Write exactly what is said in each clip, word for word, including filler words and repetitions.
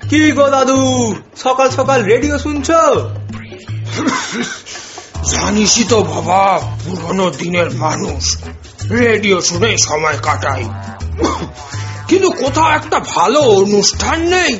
কি গো দাদু, সকাল সকাল রেডিও শুনছো? জানিসই তো বাবা, পুরনো দিনের মানুষ, রেডিও শুনে সময় কাটাই, কিন্তু কোথাও একটা ভালো অনুষ্ঠান নেই,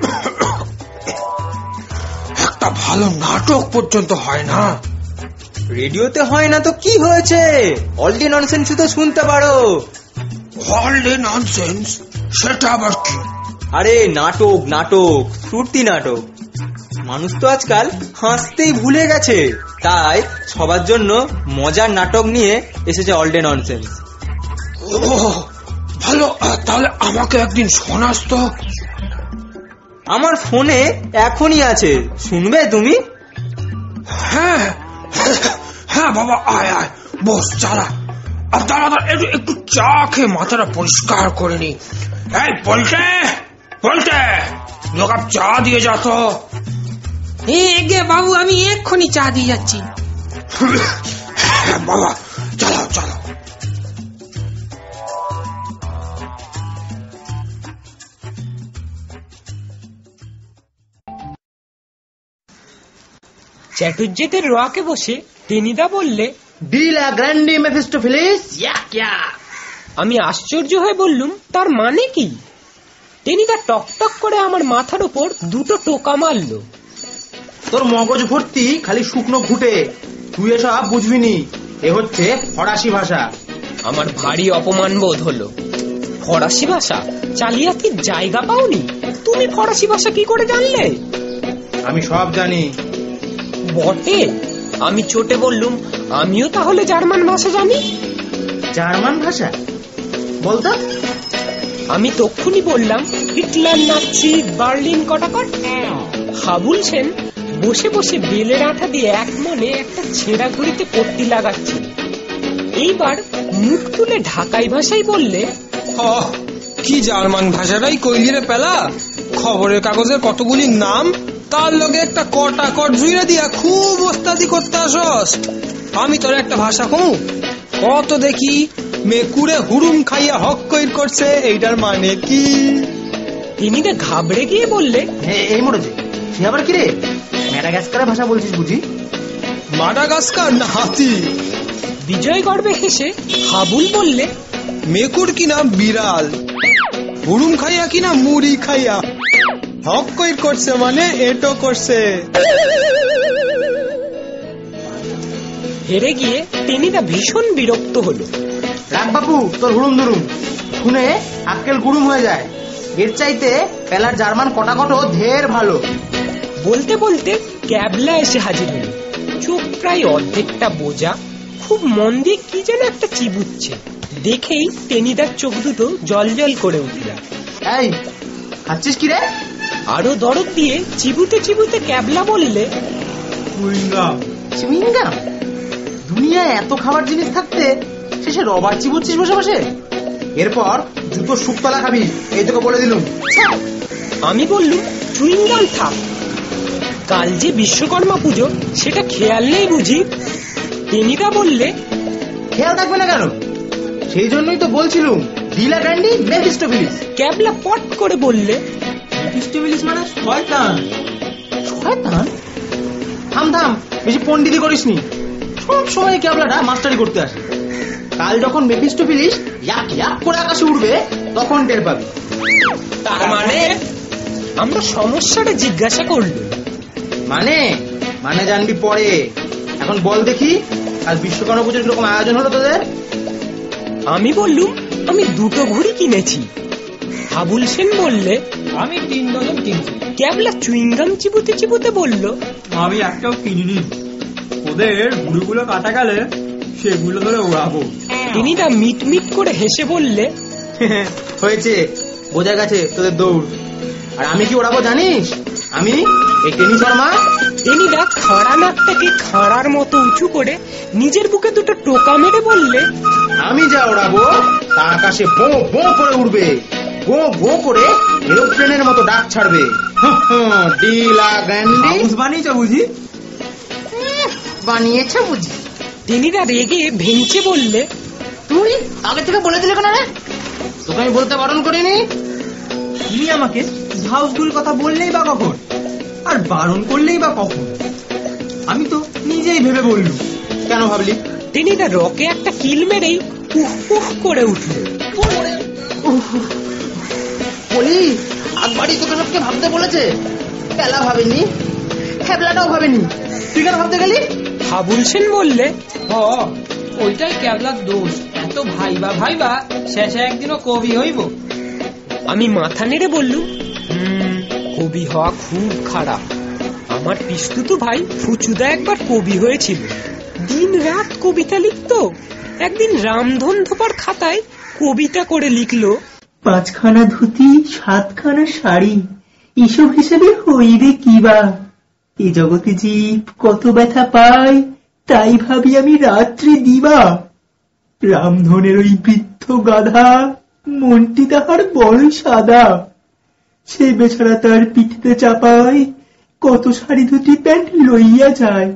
একটা ভালো নাটক পর্যন্ত হয় না। রেডিওতে হয় না তো কি হয়েছে, অল ডে ননসেন্স তো শুনতে পারো। All day nonsense? সেটা আবার কি? আরে নাটক নাটক শ্রুতি নাটক। মানুষ তো আজকাল হাসতেই ভুলে গেছে, তাই সবার জন্য মজার নাটক নিয়ে এসেছে অল ডে ননসেন্স। ও ভালো, তাহলে আমাকে একদিন শোনাস তো। আমার ফোনে এখনই আছে, শুনবে তুমি? হ্যাঁ হ্যাঁ বাবা, আয় আয়, বস, চালা। আর দাঁড়া দাঁড়া, একটু একটু চা খেয়ে মাথাটা পরিষ্কার করে নি। এই বলতে বলতে দু কাপ চা দিয়ে যা তো। গে বাবু, আমি এক্ষুনি চা দিয়ে যাচ্ছি। বাবা চালাও চালাও। চ্যাটুর্যেদের রোয়াকে বসে টেনিদা বললে, ডিলা গ্র্যান্ডি মেফিস্টোফেলিস। আমি আশ্চর্য হয়ে বললুম, তার মানে কি? টেনিদা টকটক করে আমার মাথার উপর দুটো টোকা মারলো। তোর মগজ ভর্তি খালি শুকনো ঘুটে, তুই এসব বুঝবিনি, এ হচ্ছে ফরাসি ভাষা। আমার ভারী অপমান বোধ হলো। ফরাসি ভাষা? চালিয়াতির জায়গা পাওনি? তুমি ফরাসি ভাষা কি করে জানলে? আমি সব জানি। বটে? আমি চটে বললুম, আমিও তাহলে জার্মান ভাষা জানি। জার্মান ভাষা বলতো? আমি তক্ষুনি বললাম, হিটলার, নাৎসি, বার্লিন, কটাকট। হাবুল সেন বসে বসে বেলের আঠা দিয়ে এক মনে একটা ছেঁড়া ঘড়িতে পট্টি লাগাচ্ছে। এইবার মুখ তুলে ঢাকাই ভাষায় বললে, কি জার্মান ভাষাটাই কইলি রে পেলা, খবরের কাগজের কতগুলি নাম, তার লগে একটা কটা কট জুইরা দিয়া খুব ওস্তাদি করতে আসস। আমি তোর একটা ভাষা কমু কত দেখি, মেকুরে হুড়ুম খাইয়া হক কইর করছে, এইটার মানে কি? তিনি তো ঘাবড়ে গিয়ে বললে, এই মরেছে, সে আবার কি রে? ম্যাডাগাস্কারের ভাষা বলছিস বুঝি? মাডাগাস্কার না হাতি? বিজয় গর্বে হেসে হাবুল বললে, মেকুর কিনা বিড়াল, হুড়ুম খাইয়া কিনা মুড়ি খাইয়া হক কইর করছে, মানে এটো করছে। হেরে গিয়ে টেনিদা ভীষণ বিরক্ত হলো। রাখ বাপু তোর হুড়ুম দুরুম, শুনে আক্কেল গুড়ুম হয়ে যায়। এর চাইতে পেলার জার্মান কটাকটও ঢের ভালো। বলতে বলতে ক্যাবলা এসে হাজির হলো। চোখ প্রায় অর্ধেকটা বোঝা, খুব মন দিয়ে কি যেন একটা চিবুচ্ছে। দেখেই টেনিদার চোখ দুটো জল জল করে উঠল। এই খাচ্ছিস কি রে? আরো দরদ দিয়ে চিবুতে চিবুতে ক্যাবলা বললে, চুইংগাম। চুইংগাম? দুনিয়ায় এত খাবার জিনিস থাকতে শেষে রবার চিবুচ্ছিস বসে বসে? এরপর জুতো শুকতলা খাবি, এই তোকে বলে দিলুম। আমি বললুম, চুইংগাম থাক, কাল যে বিশ্বকর্মা পুজো, সেটা খেয়াল নেই বুঝি? টেনিদা বললে, খেয়াল থাকবে না কেন? সেই জন্যই তো বলছিলুম, ডিলা গ্র্যান্ডি মেফিস্টোফেলিস। ক্যাবলা পট করে বললে, মেফিস্টোফেলিস মানে শয়তান। শয়তান? থাম থাম, বেশি পন্ডিতি করিসনি। সব সময় ক্যাবলাটা মাস্টারি করতে আসে। কাল যখন মেফিস্টোফেলিস ইয়াক ইয়াক করে আকাশে উঠবে, তখন টের পাবি। তার মানে? আমরা সমস্যাটা জিজ্ঞাসা করল। মানে মানে জানবি পরে। এখন বল দেখি, আজ বিশ্বকর্মা পুজোর কিরকম আয়োজন হলো তোদের? আমি বললুম, আমি দুটো ঘড়ি কিনেছি। হাবুল সেন বললে, আমি তিন ডজন কিনছি। ক্যাবলা চুইংগাম চিবুতে চিবুতে বলল, আমি একটাও কিনিনি, ওদের ঘুড়িগুলো কাটা গেলে সেগুলো ধরে উড়াবো। তিনি তা মিট মিট করে হেসে বললে, হয়েছে, বোঝা গেছে তোদের দৌড়। আর আমি কি ওড়াবো জানিস? আমি এই টেনি শর্মা। টেনিদা খাড়া নাকটাকে খাড়ার মতো উঁচু করে নিজের বুকে দুটো টোকা মেরে বললে, আমি যা ওড়াবো তা আকাশে বো বো করে উড়বে, বো বো করে এরোপ্লেনের মতো ডাক ছাড়বে। ডিলা গ্র্যান্ডি বানিয়েছ বুঝি? বানিয়েছ বুঝি? টেনিদা রেগে ভেঙচে বললে, তুই আগে থেকে বলে দিলে কেন রে? তোকে আমি বলতে বারণ করিনি? তুমি আমাকে হাউসফুল কথা বললেই বা কখন, আর বারণ করলেই বা কখন? আমি তো নিজেই ভেবে বললুম। কেন ভাবলি? টেনিদা রকে একটা কিল মেরেই উহ উহ করে উঠল। বলি আকবারই তোকে সবকে ভাবতে বলেছে, পেলা ভাবেনি, খেবলাটাও ভাবেনি, তুই কেন ভাবতে গেলি? হাবুল সেন বললে, হ ওইটাই ক্যাবলার দোষ, এত ভাইবা ভাইবা শেষে একদিনও কবি হইব। আমি মাথা নেড়ে বললুম, হুম কবি হওয়া খুব খারাপ। আমার পিস্তুতো ভাই ফুচুদা একবার কবি হয়েছিল, দিন রাত কবিতা লিখতো। একদিন রামধন ধোপার খাতায় কবিতা করে লিখলো, পাঁচখানা ধুতি সাতখানা শাড়ি, এসব হিসেবে হইবে কিবা, এ জগতে জীব কত ব্যথা পায়, তাই ভাবি আমি রাত্রি দিবা। রামধনের ওই বৃদ্ধ গাধা, মনটি তাহার বড়ই সাদা, সে বেচারা তার পিঠিতে চাপায় কত শাড়ি ধুতি প্যান্ট লইয়া যায়।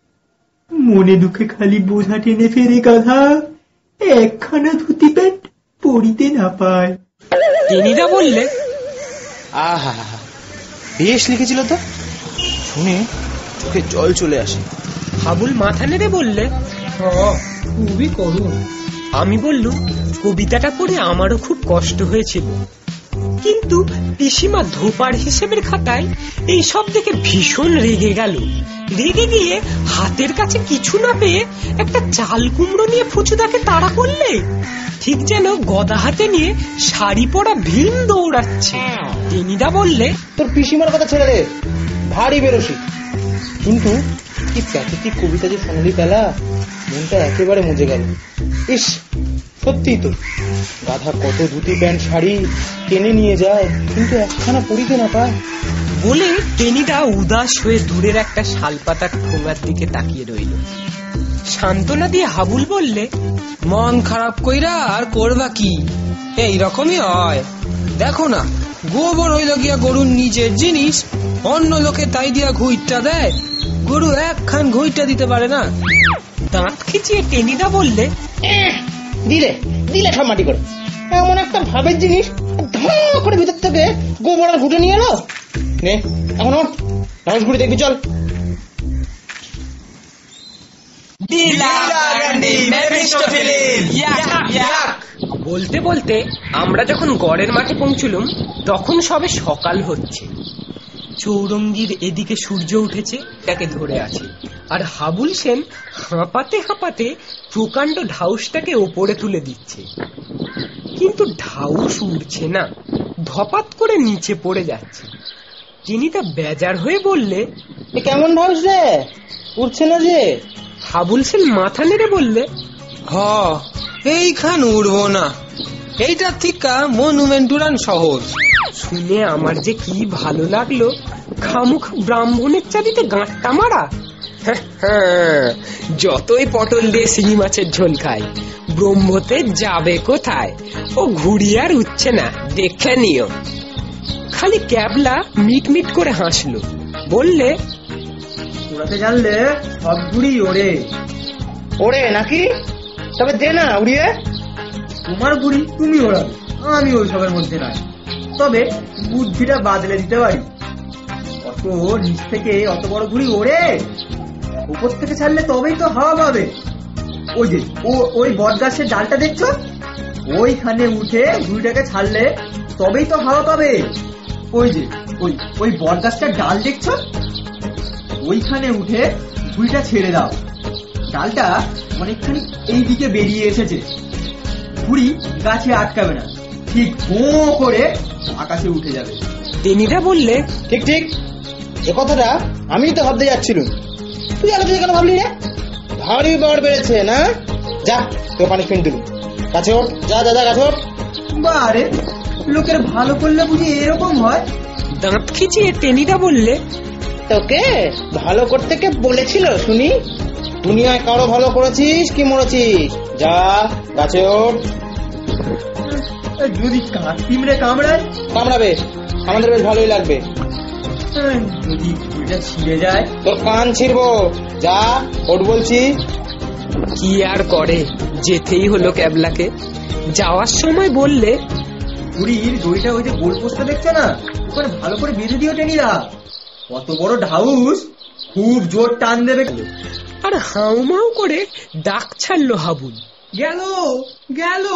মনে দুঃখে খালি বোঝা টেনে ফেরে গাধা, একখানা ধুতি প্যান্ট পরিতে না পায়। টেনিদা বললে, আহা বেশ লিখেছিল তো, শুনে চোখে জল চলে আসে। হাবুল মাথা নেড়ে বললে, হ খুবই করুন। আমি বললুম, কবিতাটা পড়ে আমারও খুব কষ্ট হয়েছিল, কিন্তু পিসিমা ধোপার হিসেবের খাতায় এই সব দেখে ভীষণ রেগে গেল। রেগে গিয়ে হাতের কাছে কিছু না পেয়ে একটা চাল কুমড়ো নিয়ে ফুচুদাকে তাড়া করলে, ঠিক যেন গদা হাতে নিয়ে শাড়ি পরা ভীম দৌড়াচ্ছে। টেনিদা বললে, তোর পিসিমার কথা ছেড়ে দে, ভারী বেরোসি, কিন্তু কি প্যাথেটিক কবিতা যে শোনালি পেলা, মনটা একেবারে মুজে গেল। ইস সত্যি তো, গাধা কত ধুতি প্যান্ট শাড়ি টেনে নিয়ে যায়, কিন্তু একখানা পরিতে না পায়। বলে টেনিদা উদাস হয়ে দূরের একটা শালপাতার ঠোঙার দিকে তাকিয়ে রইল। সান্ত্বনা দিয়ে হাবুল বললে, মন খারাপ কইরা আর করবা কি, এই রকমই হয়। দেখো না, গোবর হইল গিয়া গরুর নিজের জিনিস, অন্য লোকে তাই দিয়া ঘুইটটা দেয়, গরু একখান ঘুইটটা দিতে পারে না। দাঁত খিচিয়ে টেনিদা বললে, দিলে দিলে সব মাটি করে, এমন একটা ভাবের জিনিস ধা করে ভিতর থেকে গোবর আর ঘুটে নিয়ে এলো। নে এখন হাউস ঘুরে দেখবি, চল। বলতে বলতে আমরা যখন গড়ের মাঠে পৌঁছলুম, তখন সবে সকাল হচ্ছে। চৌরঙ্গির এদিকে সূর্য উঠেছে, তাকে ধরে আছে, আর হাবুল সেন হাঁপাতে হাঁপাতে প্রকাণ্ড ঢাউসটাকে ওপরে তুলে দিচ্ছে, কিন্তু ঢাউস উড়ছে না, ধপাত করে নিচে পড়ে যাচ্ছে। তিনি তা বেজার হয়ে বললে, কেমন ঢাউস রে, উঠছে না যে? হাবুল সেন মাথা নেড়ে বললে, হ এইখান উড়বো না, এইটা থিকা মনুমেন্ট উড়ান সহজ। শুনে আমার যে কি ভালো লাগলো, খামুখ ব্রাহ্মণের চাঁদিতে গাঁটটা মারা। যতই পটল দিয়ে শিঙি মাছের ঝোল খাই, ব্রহ্মতে যাবে কোথায়, ও ঘুড়ি আর উঠছে না, দেখে নিও। খালি ক্যাবলা মিট মিট করে হাসলো, বললে, উড়াতে জানলে সব ঘুড়ি ওড়ে। ওরে নাকি? তবে দে না উড়িয়ে। তোমার ঘুড়ি তুমি ওড়াবে, আমি ওইসবের মধ্যে নাই, তবে বুদ্ধিটা বাদলে দিতে পারি। অত নিচ থেকে অত বড় ঘুড়ি ওড়ে, উপর থেকে ছাড়লে তবেই তো হাওয়া পাবে। ওই যে ও ওই বট গাছের ডালটা দেখছো, ওইখানে উঠে ঘুড়িটাকে ছাড়লে তবেই তো হাওয়া পাবে। ওই যে ওই ওই বট গাছটার ডাল দেখছো, ওইখানে উঠে ঘুড়িটা ছেড়ে দাও। ডালটা অনেকখানি এই দিকে বেরিয়ে এসেছে, ঘুড়ি গাছে আটকাবে না, ঠিক ভো করে আকাশে উঠে যাবে। টেনিদা বললে, ঠিক ঠিক, এ কথাটা আমি তো ভাবতে যাচ্ছিলাম, তুই আগে থেকে কেন ভাবলি রে? ভারী বার বেড়েছে না? যা তোর পানিশমেন্ট দিলুম, কাছে ওঠ, যা যা যা কাছে ওঠ। বারে, লোকের ভালো করলে বুঝি এরকম হয়? দাঁত খিচিয়ে টেনিদা বললে, তোকে ভালো করতে কে বলেছিল শুনি? দুনিয়ায় কারো ভালো করেছিস কি মরেছিস? যা গাছে ওঠ। যদি কাঠ পিমড়ে কামড়ায়? কামড়াবে, আমাদের বেশ ভালোই লাগবে। যদি ঘুড়িটা ছিঁড়ে যায়? তোর কান ছিড়বো, যা ওঠ বলছি। কি আর করে, যেতেই হলো ক্যাবলাকে। যাওয়ার সময় বললে, ঘুড়ির দড়িটা ওই যে গোল পোস্টটা দেখছো না, করে ভালো করে বেঁধে দিও টেনিদা, কত বড় ঢাউস, খুব জোর টান দেবে। আর হাউমাউ করে ডাক ছাড়লো হাবুল। গেল গেল।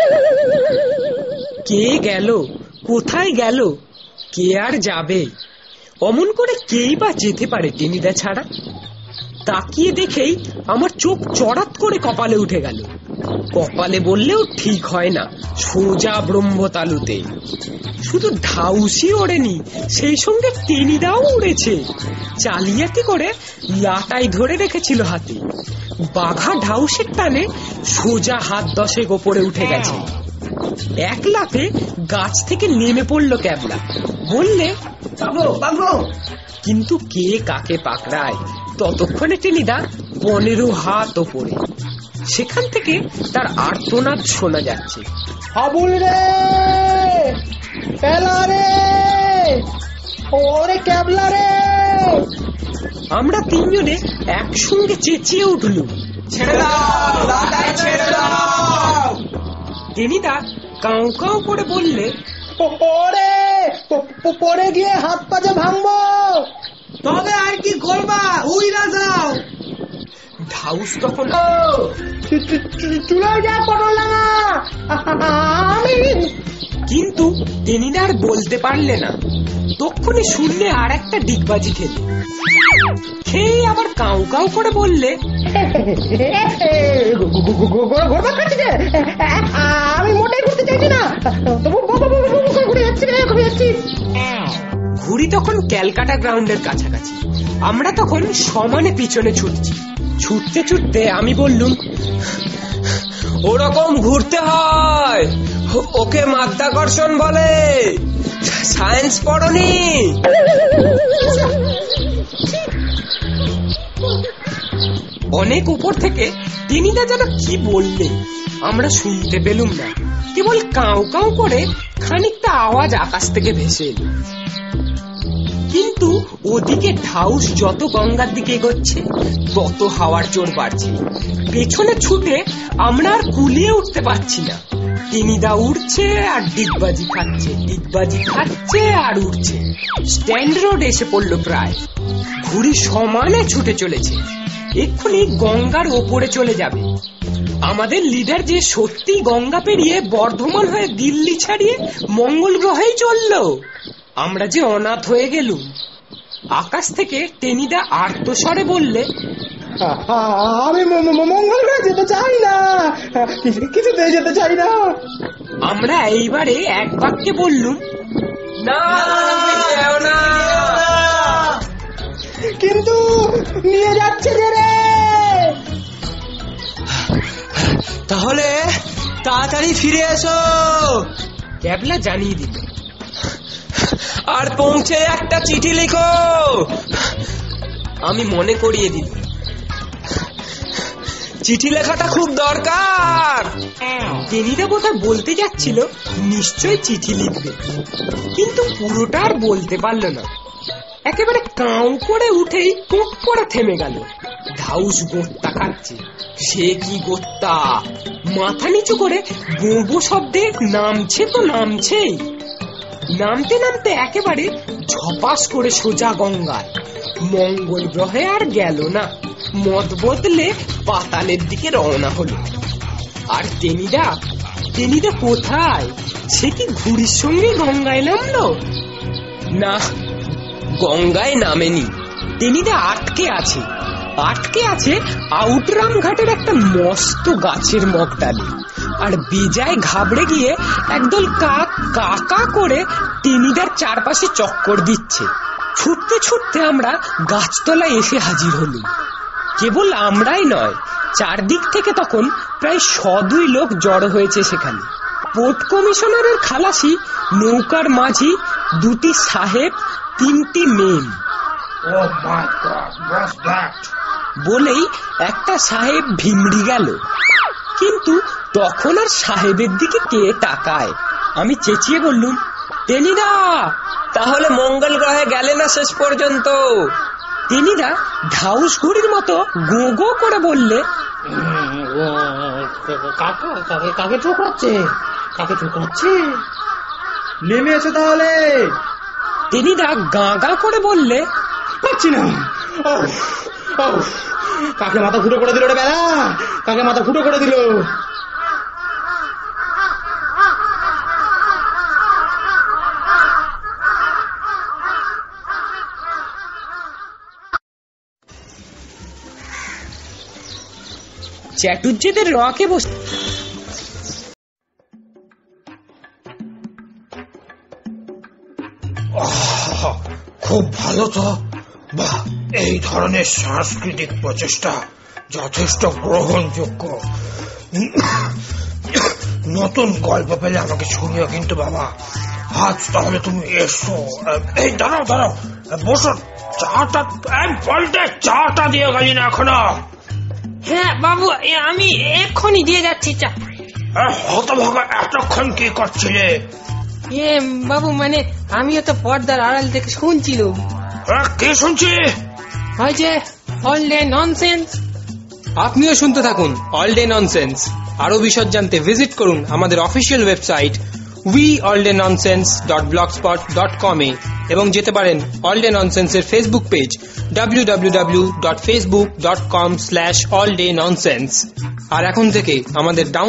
কে গেল, কোথায় গেল, কে আর যাবে? অমন করে কেই বা যেতে পারে টেনিদা ছাড়া? তাকিয়ে দেখেই আমার চোখ চড়াত করে কপালে উঠে গেল। কপালে বললেও ঠিক হয় না, সোজা ব্রহ্মতালুতে। শুধু ঢাউসই ওড়েনি, সেই সঙ্গে টেনিদাও উড়েছে। জালিয়াতি করে লাটাই ধরে রেখেছিল হাতে। বাঘা ঢাউসের টানে সোজা হাত দশেক ওপরে উঠে গেছে। এক লাফে গাছ থেকে নেমে পড়লো ক্যাবলা, বললে পাগো পাগো। কিন্তু কে কাকে পাকড়ায়? ততক্ষণে টেনিদা পনেরো হাত ওপরে। সেখান থেকে তার আর্তনাদ শোনা যাচ্ছে। হাবুল রে, পেলা রে, ওরে ক্যাবলা রে। আমরা তিনজনে একসঙ্গে চেঁচিয়ে উঠলুম, ছেড়ে দাও, লাটাই ছেড়ে দাও। টেনিদা কাউ কাউ করে বললে, ওরে পড়ে গিয়ে হাত পাজা ভাঙবো। তবে আর কি করবা, উইরা যাও। ঢাউস তখন চুলায় যা পটল না আমি। কিন্তু টেনিদা আর বলতে পারলে না। তক্ষুনি শূন্যে আর একটা ডিগবাজি খেলে খেয়ে আবার কাউ কাউ করে বললে, আমি মোটেই ঘুরতে চাইছি না, তবু ঘুরে যাচ্ছি রে, ঘুরে যাচ্ছি। ঘুড়ি তখন ক্যালকাটা গ্রাউন্ডের কাছাকাছি। আমরা তখন সমানে পিছনে ছুটছি। ছুটতে ছুটতে আমি বললুম, ওরকম ঘুরতে হয়, ওকে মাধ্যাকর্ষণ বলে। সায়েন্স পড়নি? অনেক উপর থেকে টেনিদা যেন কি বললে, আমরা শুনতে পেলুম না। কেবল কাউ কাউ করে খানিকটা আওয়াজ আকাশ থেকে ভেসে এলো। কিন্তু ওদিকে ঢাউস যত গঙ্গার দিকে এগোচ্ছে তত হাওয়ার জোর বাড়ছে। পেছনে ছুটে আমরা আর কুলিয়ে উঠতে পারছি না। টেনিদা উঠছে আর ডিগবাজি খাচ্ছে, ডিগবাজি খাচ্ছে আর উঠছে। স্ট্যান্ড রোড এসে পড়লো প্রায়। ঘুড়ি সমানে ছুটে চলেছে, এক্ষুনি গঙ্গার ওপরে চলে যাবে। আমাদের লিডার যে সত্যি গঙ্গা পেরিয়ে বর্ধমান হয়ে দিল্লি ছাড়িয়ে মঙ্গল গ্রহেই চললো। আমরা যে অনাথ হয়ে গেলুম। আকাশ থেকে টেনিদা আর্তস্বরে বললে, আমি মঙ্গল গ্রহে যেতে চাই না, কিছুতে যেতে চাই না। আমরা এইবারে এক বাক্যে বললুম, না না। কিন্তু নিয়ে যাচ্ছে যে রে। তাহলে তাড়াতাড়ি ফিরে এসো। ক্যাবলা জানিয়ে দিল, আর পৌঁছে একটা চিঠি লিখো। আমি মনে করিয়ে দিল, চিঠি লেখাটা খুব দরকার। টেনিদা বোধহয় বলতে যাচ্ছিল নিশ্চয় চিঠি লিখবে, কিন্তু পুরোটা আর বলতে পারল না। একেবারে কাউ করে উঠেই কোক করে থেমে গেল। ঢাউস গোত্তা খাচ্ছে। সে কি গোত্তা! মাথা নিচু করে বোবো শব্দে নামছে তো নামছেই। নামতে নামতে একেবারে ঝপাস করে সোজা গঙ্গায়। মঙ্গল গ্রহে আর গেল না, মত বদলে পাতালের দিকে রওনা হলো। আর টেনিদা টেনিদা কোথায়? সে কি ঘুড়ির সঙ্গে গঙ্গায় নামলো? না, গঙ্গায় নামেনি। টেনিদা আটকে আছে আটকে আছে আউটরাম ঘাটের একটা মস্ত গাছের মগডালে। আর বেজায় ঘাবড়ে গিয়ে একদল কাক কাকা করে টেনিদার চারপাশে চক্কর দিচ্ছে। ছুটতে ছুটতে আমরা গাছতলায় এসে হাজির হলুম। কেবল আমরাই নয়, চারদিক থেকে তখন প্রায় শদুই লোক জড়ো হয়েছে সেখানে। পোর্ট কমিশনারের খালাসি, নৌকার মাঝি, দুটি সাহেব, তিনটি মেম। বলেই একটা সাহেব ভিমড়ি গেল, কিন্তু তখন আর সাহেবের দিকে কে তাকায়। আমি চেঁচিয়ে বললুম, টেনিদা, তাহলে মঙ্গল গ্রহে গেলে না শেষ পর্যন্ত? টেনিদা ঢাউস ঘুড়ির মতো গো গো করে বললে, কাকে ঠোকাচ্ছে, কাকে ঠোকাচ্ছে? নেমে এসো তাহলে, টেনিদা গা গা করে বললে, পাচ্ছি না। ওহ, ওহ, কাকে মাথা ফুটো করে দিল রে বেলা, কাকে মাথা ফুটো করে দিল। চ্যাটুর্যেদের রকে বসে খুব ভালো তো। বাহ, এই ধরনের সাংস্কৃতিক প্রচেষ্টা যথেষ্ট গ্রহণযোগ্য। নতুন গল্প পেলে আমাকে শুনিও কিন্তু বাবা। আজ তাহলে তুমি এসো। এই দাঁড়াও দাঁড়াও, বসো। চাটা বলতে চাটা দিয়ে গেলি না এখনো? হ্যাঁ বাবু, আমি এক্ষুনি দিয়ে যাচ্ছি চা। হতভাগা, এতক্ষণ কি করছিলে? এ বাবু, মানে আমিও তো পর্দার আড়াল থেকে শুনছিলাম। কে শুনছি? ওই যে অল ডে ননসেন্স। আপনিও শুনতে থাকুন অল ডে ননসেন্স। আরো বিশদ জানতে ভিজিট করুন আমাদের official website we all day nonsense dot blogspot dot com এ এবং যেতে পারেন অল ডে ননসেন্স এর Facebook page W W W dot Facebook dot com slash all day nonsense. আর এখন থেকে আমাদের ডাউন